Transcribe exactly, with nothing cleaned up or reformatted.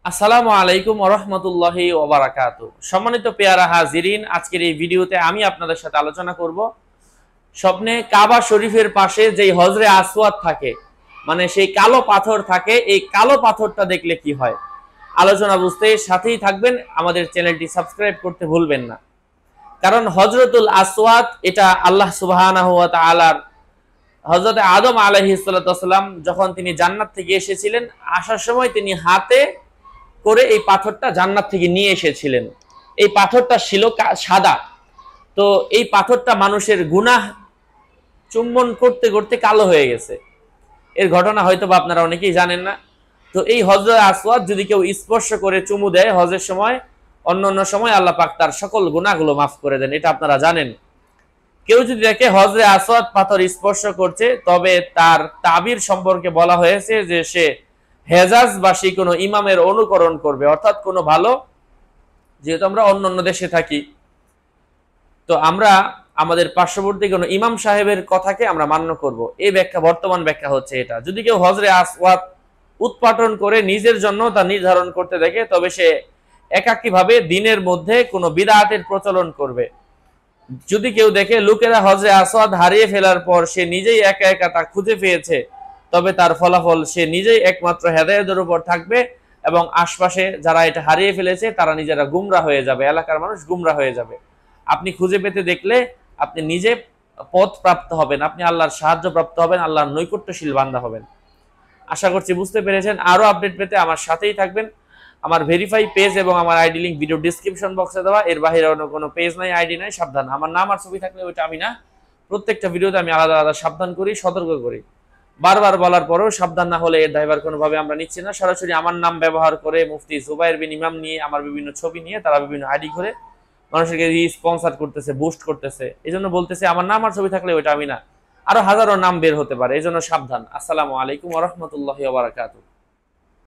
আসসালামু আলাইকুম ওয়া রাহমাতুল্লাহি ওয়া বারাকাতুহু। সম্মানিত পেয়ারা হাজিরিন, আজকের এই ভিডিওতে আমি আপনাদের সাথে আলোচনা করব স্বপ্নে কাবা শরীফের পাশে যেই হজরে আসওয়াদ থাকে, মানে সেই কালো পাথর থাকে, এই কালো পাথরটা দেখলে কি হয়। আলোচনা বুঝতে সাথেই থাকবেন, আমাদের চ্যানেলটি সাবস্ক্রাইব করতে ভুলবেন না। কারণ হজরতুল আসওয়াদ এটা আল্লাহ সুবহানাহু ওয়া তাআলার হযরত আদম আলাইহিস সালাতু ওয়াস সালাম যখন তিনি জান্নাত থেকে এসেছিলেন, আসার সময় তিনি হাতে করে এই পাথরটা জান্নাত থেকে নিয়ে এসেছিলেন। এই পাথরটা ছিল সাদা। তো এই পাথরটা মানুষের গুনাহ চুম্বন করতে করতে কালো হয়ে গেছে। এর ঘটনা হয়তো বা আপনারা অনেকেই জানেন না। তো এই হজরত আসওয়াদ যদি কেউ স্পর্শ করে চুমু দেয় হজের সময়, অন্য অন্য সময় আল্লাহ পাক তার সকল গুনাহগুলো মাফ করে দেন, এটা আপনারা জানেন। কেউ যদি দেখে হজরে আসওয়াদ পাথর স্পর্শ করছে, তবে তার তাবির সম্পর্কে বলা হয়েছে যে সে হেজাজবাসী কোনো ইমামের অনুকরণ করবে, অর্থাৎ কোনো ভালো, যেহেতু আমরা অন্য অন্য দেশে থাকি, তো আমরা আমাদের পার্শ্ববর্তী কোনো ইমাম সাহেবের কথাকে আমরা মান্য করব। এই ব্যাখ্যা, বর্তমান ব্যাখ্যা হচ্ছে এটা। যদি কেউ হজরে আসওয়াদ উৎপাটন করে নিজের জন্য তা নির্ধারণ করতে দেখে, তবে সে একাকীভাবে দিনের মধ্যে কোনো বিদআতের প্রচলন করবে। যদি কেউ দেখে লোকেরা হজরে আসওয়াদ হারিয়ে ফেলার পর সে নিজেই একা একা তা খুঁজে পেয়েছে, তবে তার ফলাফল সে নিজেই একমাত্র হেদায়েতের উপর থাকবে, এবং আশপাশে যারা এটা হারিয়ে ফেলেছে তারা নিজেরা গুমরাহ হয়ে যাবে, এলাকার মানুষ গুমরাহ হয়ে যাবে। আপনি খুঁজে পেতে দেখলে আপনি নিজে পথ প্রাপ্ত হবেন, আপনি আল্লাহর সাহায্য প্রাপ্ত হবেন, আল্লাহর নৈকট্যশীল বান্দা হবেন। আশা করছি বুঝতে পেরেছেন। আরো আপডেট পেতে আমার সাথেই থাকবেন। আমার ভেরিফাই পেজ এবং আমার আইডি লিংক ভিডিও ডিসক্রিপশন বক্সে দেওয়া। এর বাইরে অন্য কোনো পেজ নাই, আইডি নাই, সাবধান। আমার নাম আর ছবি থাকলে ওইটা আমি না। প্রত্যেকটা ভিডিওতে আমি আলাদা আলাদা সাবধান করি, সতর্ক করি। বারবার বলার পরেও সাবধান না হলে এর দায়ভার কোনোভাবে আমরা নিচ্ছি না। সরাসরি আমার নাম ব্যবহার করে মুফতি জুবাইর বিন ইমাম নিয়ে, আমার বিভিন্ন ছবি নিয়ে তারা বিভিন্ন আইডি করে মানুষকে স্পন্সর করতেছে, বুস্ট করতেছে। এই জন্য বলতেছে আমার নাম আর ছবি থাকলে ওইটা আমি না। আরো হাজারো নাম বের হতে পারে, এই জন্য সাবধান। আসসালামু আলাইকুম ওয়া রাহমাতুল্লাহি ওয়া বারাকাতুহু।